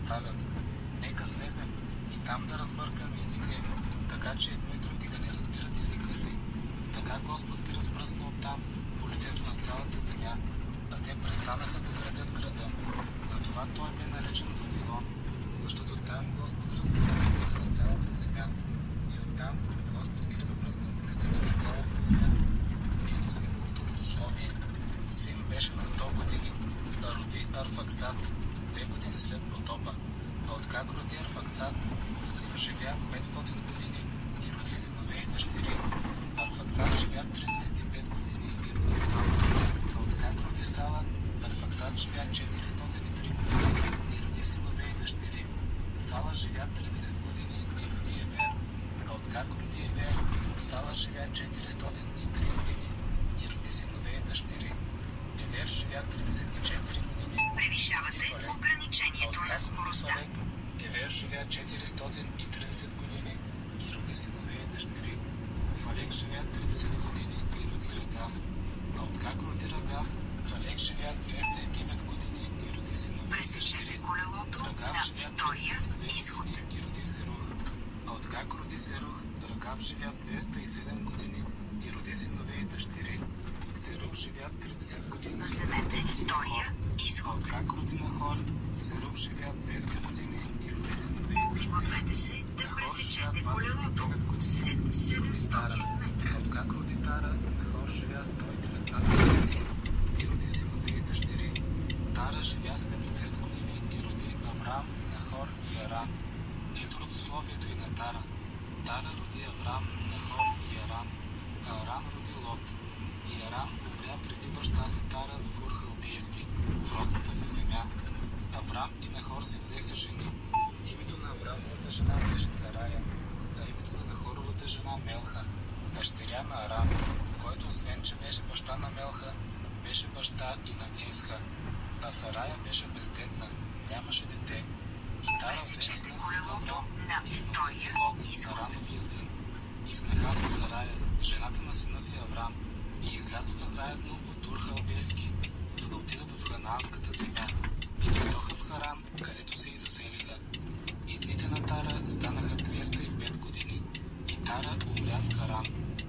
направят. Нека слезем и там да разбъркаме езика им, така че едни и други да не разбират езика си. Така Господ ги разпръсна оттам по лицето на цялата земя, а те престанаха да градят града. Затова той бе наречен Вавилон, защото там Господ разбира езика на цялата земя. И оттам Господ ги разпръсна по лицето на цялата земя. Ето символното родословие. Сим беше на 100 години, а роди Арфаксад 2 години след потопа. А откак роди Арфаксад, Сим живя 500 години и роди синове и дъщери. Арфаксад живя 35 години и роди Сала. А откак роди Сала, Арфаксад живя 403 години и роди синове и дъщери. Сала живя 30 години и роди Евер. А откак роди Евер, Сала живя 403 години и роди синове и дъщери. Евер живя 34 години. Превишавате ограничението на скоростта. Евер живя 430 години и роди синове и дъщери. Фалек живя 30 години и роди Рагав. А откак роди Рагав, Фалек живя 209 години и роди синове и Пресечете дъщери. колелото Рагав на живя втория 32 изход. години и роди Серух. А откак роди Серух, Рагав живя 207 години и роди синове и дъщери. Серух живя 30 години. Вземете втория А изход. откак роди Нахор, Серух живя 200 години и роди синове и дъщери. Подгответе се да Нахор пресечете живя колелото 29 години. след 700 метра. А откак роди Тара, Нахор живя 119 години и роди синове и дъщери. Тара живя 70 години и роди Аврам, Нахор и Аран. Ето родословието и на Тара. Тара роди Аврам, Нахор и Аран. А Аран роди Лот. И Аран умря преди баща си Тара в Ур Халдейски, в родната си земя. Аврам и Нахор си взеха жени. Името на Аврамовата жена беше Сарая, а името на Нахоровата жена Мелха, дъщеря на Аран, който освен, че беше баща на Мелха, беше баща и на Есха. А Сарая беше бездетна, нямаше дете. И Тара взе Пресечете сина си колелото Аврам на и сина си втория Лот, изход. Арановия син. И снаха си Сарая, жената на сина си Аврам, и излязоха заедно от Ур Халдейски, за да отидат в Ханаанската земя. И дойдоха в Харан, където се и заселиха. И дните на Тара станаха 205 години, и Тара умря в Харан.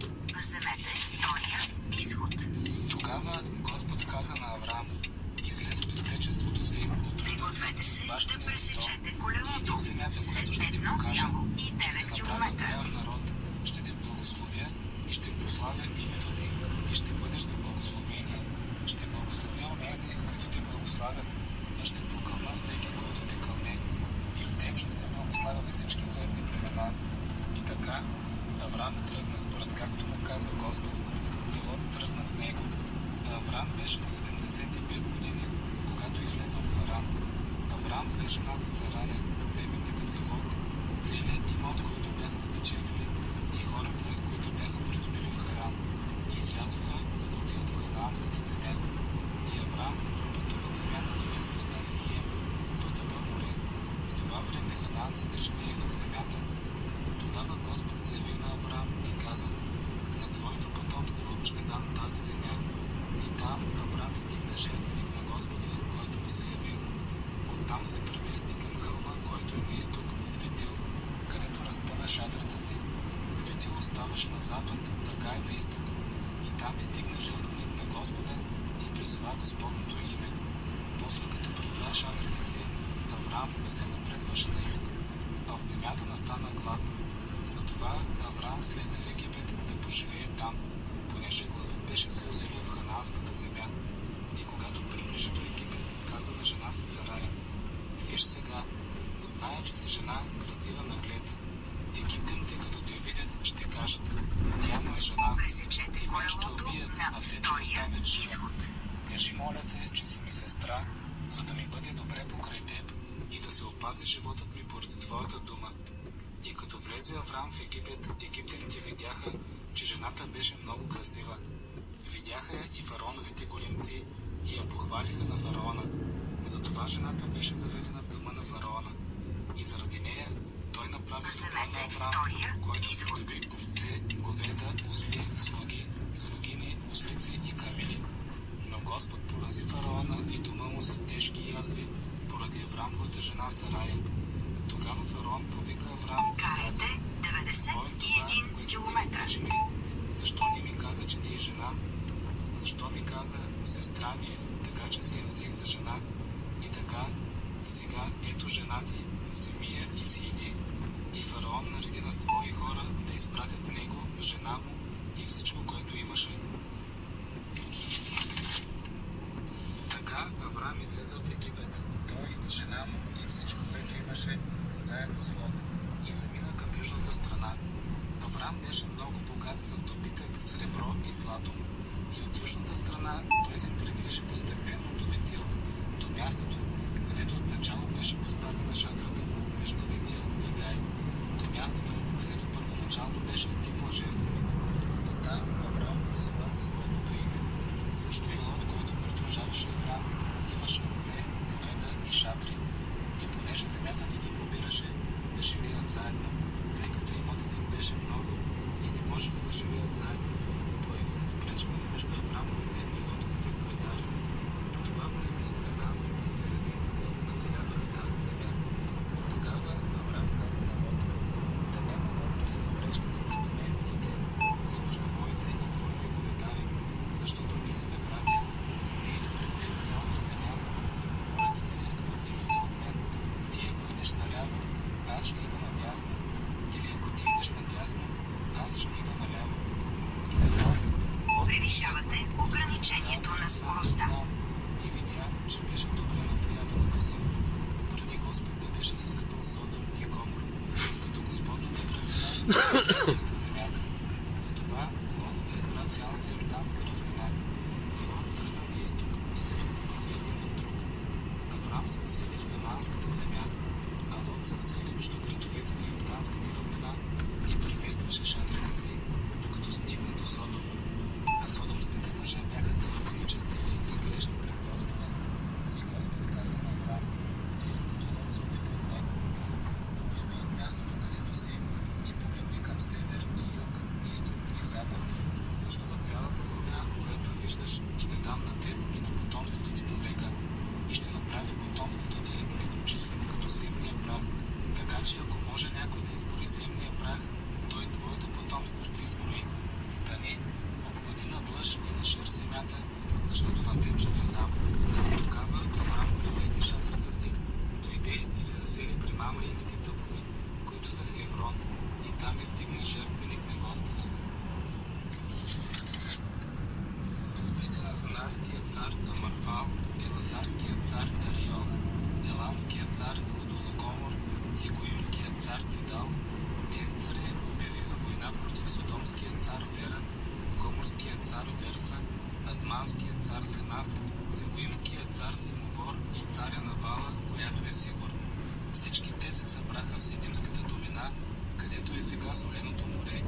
Вземете втория изход. Тогава Господ каза на Аврам: излез от отечеството си, от рода си, Пригответе се от да бащиния си дом, пресечете и иди колелото в земята, след която ще ти покажа. 1,9 Ще км. направя голям народ, ще те благословя и ще прославя името ти, и ще бъдеш за благословение. Ще благословя онези, които те благославят, а ще прокълна всеки, който те кълне. И в теб ще се благославят всички земни племена. И така Аврам тръгна според както му каза Господ, и Лот тръгна с него. А Аврам беше на 75 години, когато излезе от Харан. Аврам взе жена си Сарая, племенника си Лот, целият имот, който бяха спечелили, и хората, които бяха придобили в Харан, и излязоха, за да отидат в Ханаанската земя. И Аврам пропътува земята до местността си Хем, до Дъба море. В това време ханаанците живееха в земята. Тогава Господ се яви на Аврам и каза: на твоето потомство ще дам тази земя. И там Аврам издигна жертвеник на Господа, който му се яви. Оттам се премести към хълма, който е на изток от Витил, където разпъна шатрата си. Витил оставаше на запад, а Гай на изток. И там издигна жертвеник на Господа и призова Господното име. После като прибра шатрата си, Аврам все напредваше на юг, а в земята настана глад. Затова Аврам слезе в Египет да поживее там, понеже гладът беше се усилил в Ханаанската земя. И когато приближи до Египет, каза на жена си Сарая: виж сега, зная, че си жена, красива на глед. Египтяните, като те видят, ще кажат: тя му е жена. Пресечете И мен ще колелото убият, на а те ще втория оставят жива. изход. Кажи, моля те, че си ми сестра, за да ми бъде добре покрай теб и да се опази животът ми поради твоята дума. И като влезе Аврам в Египет, египтяните видяха, че жената беше много красива. Видяха я и фараоновите големци и я похвалиха на фараона. Затова жената беше заведена в дома на фараона. И заради нея той направи добро на Аврам, който придоби овце, говеда, осли, слуги, слугини, ослици и камили. Но Господ порази фараона и дома му с тежки язви поради Аврам Аврамовата жена Сарая. Тогава фараон повика Аврам и каза: Карайте кой е това, 91 което километра. ти жени? Защо не ми каза, че ти е жена? Защо ми каза: сестра ми е, така че си я взех за жена? И така, сега ето жена ти, вземи я и си иди. И фараон нареди на свои хора да изпратят него, жена му и всичко, което имаше. Така Аврам излезе от Египет, той, жена му и всичко, което имаше, заедно с Лот, и замина към южната страна. Аврам беше много богат с добитък, сребро и злато. И от южната страна той се придвижи постепенно до Ветил, до мястото, където отначало беше поставена шатрата му между Ветил и Гай, до мястото, където първоначално беше стигнал жертвеник. И там Аврам призова Господното име. Също и Лот, който придружаваше Аврам, имаше овце, говеда и шатри. И понеже земята не ги побираше да живеят заедно, тъй като имотът им беше много и не можеха да живеят заедно, появи се спречване между Аврамовите и Лотовите говедари. По това време хананците и ферезийците населяваха тази земя. Тогава Аврам каза на Лот: да няма много да се спречване между мен и теб, и между моите и твоите говедари, защото ние сме братя. Ей да предем цялата земя, моля да се отдели се от мен. Ти ако идеш наляво, аз ще ида надясно, или ако ти идеш надясно, аз ще ида наляво. И така, Превишавате ограничението на скоростта. и видя, че беше добре наприятел по сигур. Преди Господ да беше съсипал Содом и Гомор, като Господната градина на земя. Затова Лот се избра цялата Йорданска равнина. И Лот тръгна на изток и се разделиха един от друг. Аврам се засели в Канаанската земя, а Лот се засели между градовете на Йорданската равнина и преместваше шатрите си, докато стигна до Содом. А содомските мъже бяха твърде нечестиви и грешни пред Господа. И Господ каза на Аврам, след като Лот се отдели от него: погледни от мястото, където си, и погледни към север и юг, изток и запад, защото цялата земя, която виждаш, ще дам на теб и на потомството ти довека, и ще направя потомството ти многочислено като земния прах. Така че ако може някой да изброи земния прах, той твоето потомство ще изброи. Стани, обходи надлъж и нашир земята, защото на теб ще я дам. Тогава Аврам премести шатрата си, дойде и се засели при Мамриевите тъпове, които са в Хеврон, и там е стигна жертвеник на Господа. В дните на Санарския цар Амарфал, Еласарския цар Ариох, Еламския цар Худолакомор и Гоимския цар Тидал, тези царе обявиха война против Содомския цар Веран, Гоморския цар Верса, Адманския цар Сенат, Севоимския цар Семовор и царя на Вала, която е Сигур. Всички те се събраха в Сидимската долина, където е сега Соленото море.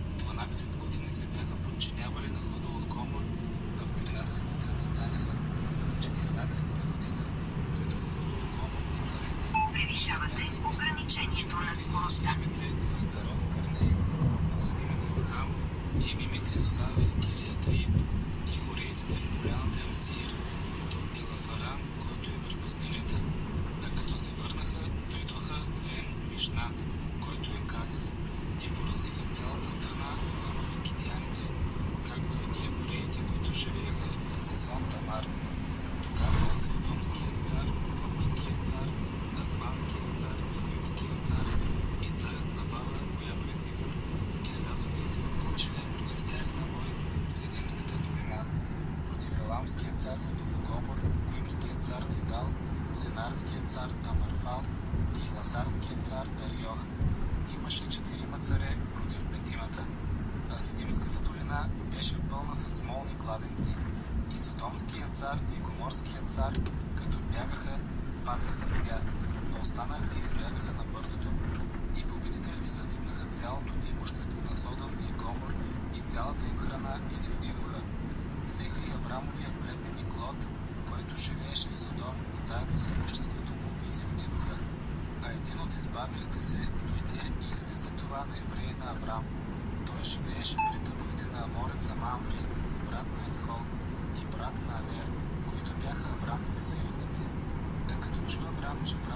12 години се бяха подчинявали на Худолакомор, а в 13-та възстанаха. В 14-та година дойдоха Худолакомор и царете. Превишавате ограничението на скоростта. Емимите в Астарот Карней, Сузимите в Хам, Емимите в Саве, Кириятаим, и хорейците в поляната им Сир, до Елафаран, който е при пустинята. А като се върнаха, дойдоха Вен Мишнат, който е Кадс, и поразиха цялата страна на Амаликитяните, както и евреите, които живееха в Сезон Тамар. Тогава Содомският цар, Гоморският цар, Адманският цар, Севоимският цар и царят на Вала, която е Сигур, излязоха и се облъчиха против тях на бой в Сидимската долина, против Еламския цар Худолакомор, Гоимския цар Тидал, Сенарския цар Амарфал и Еласарския цар Ариох. Имаше 4 царе против 5, а Сидимската долина беше пълна с смолни кладенци. И Содомския цар и Гоморския цар, като бягаха, паднаха в тях, а останалите избягаха на бърдото. И победителите задигнаха цялото имущество на Содом и Гомор и цялата им храна и се отидоха. Взеха и Аврамовия племенник Лот, който живееше в Содом, заедно с имуществото му, и се отидоха. А един от избавилите се дойде и извести това на евреи на Аврам. Той живееше при тъповете на Амореца Мамври, брат на Езхол, и брат на Анер, които бяха Аврамови съюзници. А като чу Аврам, че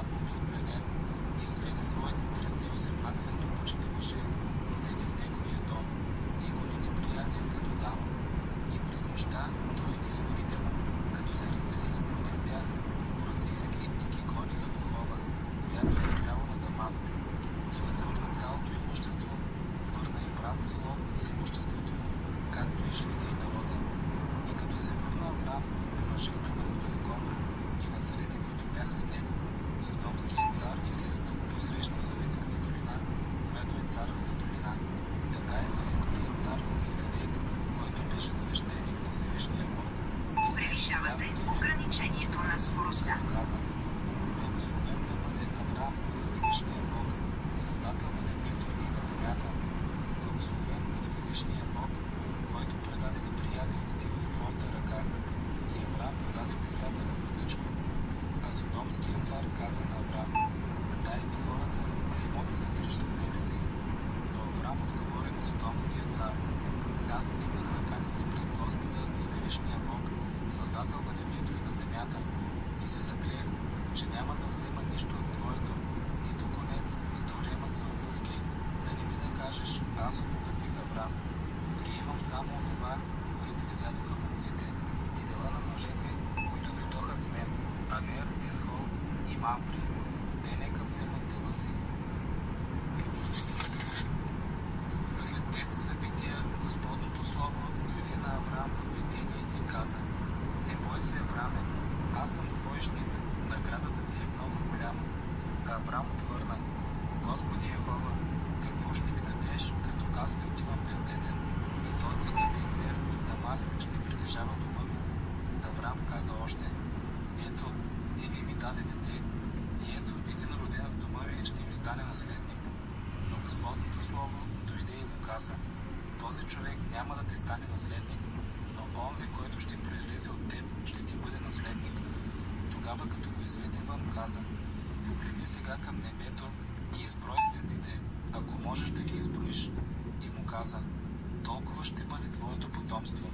Мамри, те нека вземат дела си. След тези събития Господното слово дойде на Авраам в видение и каза: Не бой се, Аврааме, аз съм твой щит, наградата ти е много голяма. А Авраам отвърна: Господи Йехова, какво ще ми дадеш, като аз си отивам бездетен и този Елиезер от Дамаск ще притежава дома ми? Авраам каза още: Ето, ти ми даде дете, и ето един роден в дома ми ще ми стане наследник. Но Господното слово дойде и му каза: Този човек няма да ти стане наследник, но онзи, който ще произлезе от теб, ще ти бъде наследник. Тогава, като го изведе вън, каза: Погледни сега към небето и изброй звездите, ако можеш да ги изброиш. И му каза: Толкова ще бъде твоето потомство.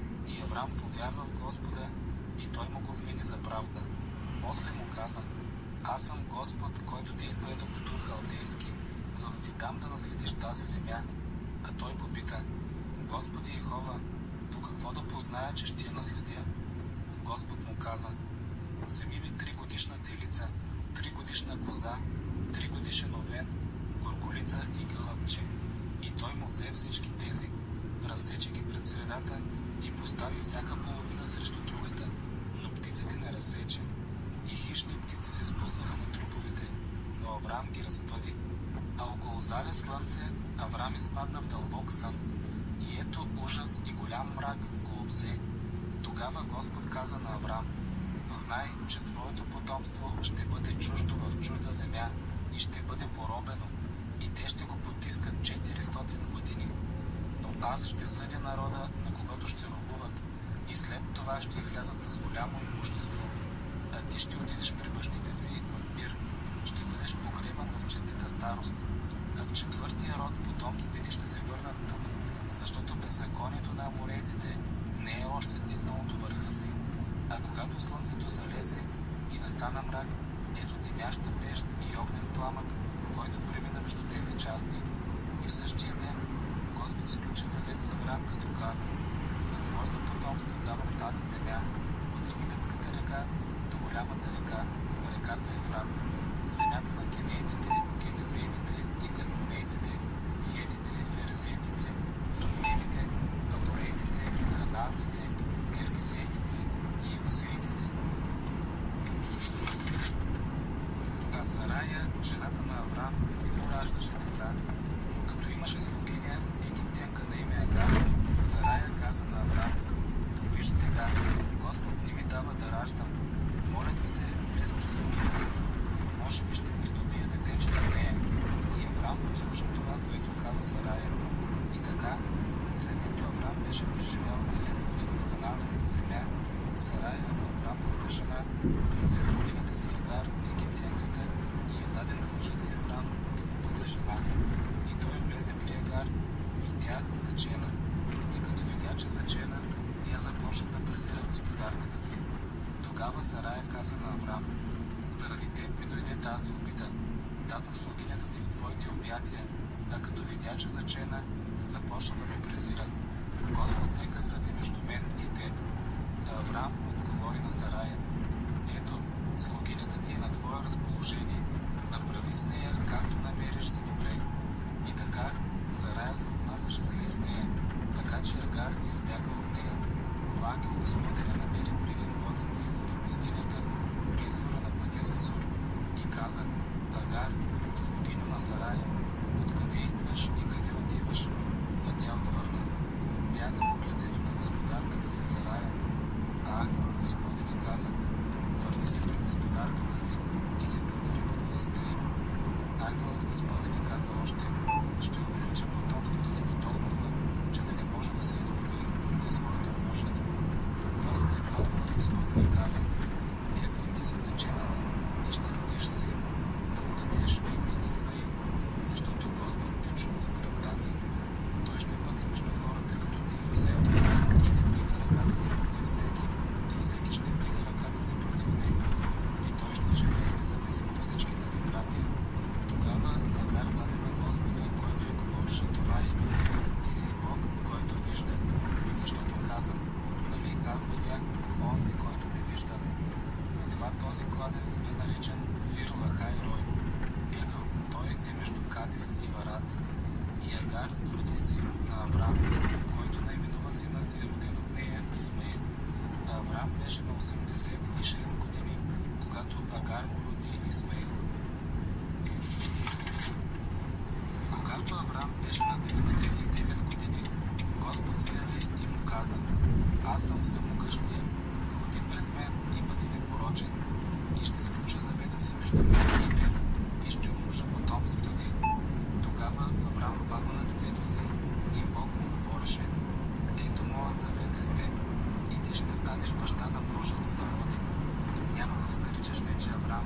И Авраам повярва в Господа, и той му го вмени за правда. После му каза: Аз съм Господ, който ти изведох от Ур Халдейски, за да ти дам да наследиш тази земя. А той попита: Господи Йехова, по какво да позная, че ще я наследя? Господ му каза: Вземи ми 3-годишна телица, 3-годишна коза, 3-годишен овен, горголица и гълъбче. И той му взе всички тези, разсече ги през средата и постави всяка половина срещу другата, но птиците не разсече. И хищни птици се спуснаха на труповете, но Авраам ги разпъди. А около заля слънце Авраам изпадна в дълбок сън. И ето ужас и голям мрак го обзе. Тогава Господ каза на Авраам: Знай, че твоето потомство ще бъде чуждо в чужда земя и ще бъде поробено, и те ще го потискат 400 години. Но аз ще съдя народа, на когото ще робуват, и след това ще излязат с голямо имущество. А ти ще отидеш при бащите си в мир, ще бъдеш погребан в честита старост. А в четвъртия род потомците ще се върнат тук, защото беззаконието на аморейците не е още стигнало до върха си. А когато слънцето залезе и настана мрак, ето димяща пещ и огнен пламък, който премина между тези части. И в същия ден Господ сключи завет с Авраам, като каза: На твоето потомство давам тази земя, от египетската река до голямата река, реката Ефрат, земята на кинейците, генезейците и кадмонейците, хетите, ферезейците, рафаимите, аморейците, ханаанците, гергесейците и евусейците. А Сарая, жената на Авраам, не му раждаше деца, но като имаше слугиня, египтянка на име Агар, Сарая каза на Авраам: Виж сега, Господ не ми дава да раждам. Моля ти се, влез при слугинята ми. Може би ще придобия детенче от нея. И Авраам послуша това, което каза Сарая. И така, след като Авраам беше преживял 10 години в ханаанската земя, Сарая, Авраамовата жена, взе слугинята си Агар, египтянката, и я даде на мъжа си Авраам да му бъде жена. И той влезе при Агар, и тя зачена. И като видя, че зачена, тя започна да презира господарката си. Тогава Сарая каза на Авраам: Заради теб ми дойде тази обида. Дадох слугинята си в твоите обятия, а като видя, че зачена, започна да ме презира. Господ нека съди между мен и теб. А Авраам отговори на Сарая: Ето, слугинята ти е на твое разположение. Направи с нея, както намериш за добре. И така Сарая се отнасяше зле с нея, така че Агар избяга от нея. Но ангел Господня намери привен воден извор в пустинята, при извора на пътя за Сур, и каза: Агар, слугино на Сарая, откъде идваш и къде отиваш? А тя отвърна: Бягам от лицето на господарката си Сарая. А ангелът Господня каза: Върни се при господарката си и се погори по властта им. Ангелът Господня каза още: Ще увелича потомството ти до толкова, че да не може да се изброи поради своето множество. После ангелът Господня каза: Ето ти си заченала и ще родиш син, да му дадеш име Исмаил, защото Господ те чува в скръбта ти. Той ще бъде между хората като див осел, ще вдига ръката си против всеки, и всеки ще вдига ръката си против него. И той ще живее независимо от всичките си братия. Тогава Агар даде на Господа син на Авраам, който наименува сина си, роден от нея, Исмаил. Авраам беше на 86 години, когато Агар му роди Исмаил. Когато Авраам беше на 99 години, Господ се яви и му каза: аз съм всемогъщия, ходи пред мен и бъди непорочен, и ще сключа завета си между мен и теб, и ще умножа потомството ти. Тогава Авраам падна на лицето си и Бог му говореше: ето моят завет е с теб, и ти ще станеш баща на множество народи. Няма да се наричаш вече Авраам,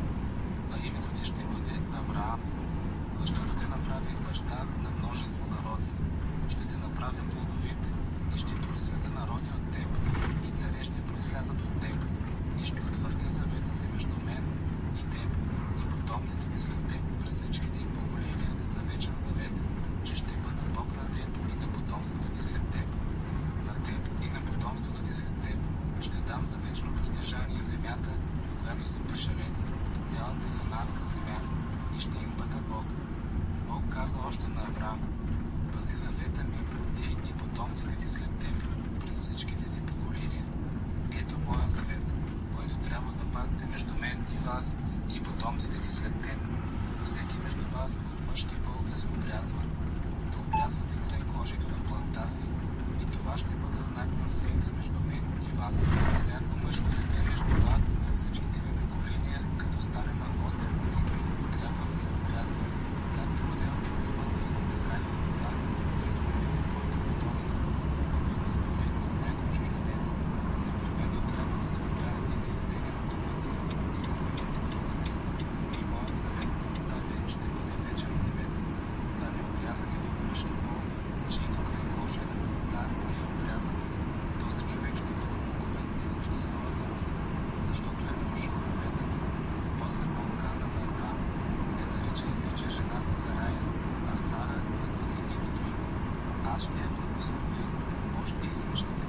а името ти ще бъде Авраам, защото те направи баща на множество народи. Ще те направя плодовит и ще произведа народи от теб, и царе ще произлязат от теб, и ще утвърдя завета си между мен и теб, и потомците ти след теб през всичките им поколения за вечен завет, че ще бъда Бог на теб и на потомството ти след теб. На теб и на потомството ти след теб ще дам за вечно притежание земята, в която са пришелеци, цялата ханаанска земя, и ще им бъда Бог. Бог каза още на Авраам: пази завета ми, ти и потомците ти след теб през всичките си поколения. Ето моя завет, който трябва да пазите между мен и вас и потомците ти след теб. Всеки между вас от мъжки пол да се обрязва, да обрязвате край кожето на планта си, и това ще бъде знак на завета между мен и вас. Всяко мъжко дете между вас във всичките ви поколения, като стане на 8 години, трябва да се обрязва, както роден в думата, така и от това, което не е от твоето потомство, купено според от него чужденец. Непременно трябва да се обрязва и детето в думата, и купенец според ти. И моят завет в планта ви ще бъде вечен завет, а необрязаният от мъжки пол, чието край кожа на планта не е обрязан. Този човек ще бъде погубен измежду своя народ, защото е нарушил завета ми. После Бог каза на Авраам: не наричай вече жена си Сарая, а Сара да бъде името им. Аз ще я благословя, още и свещите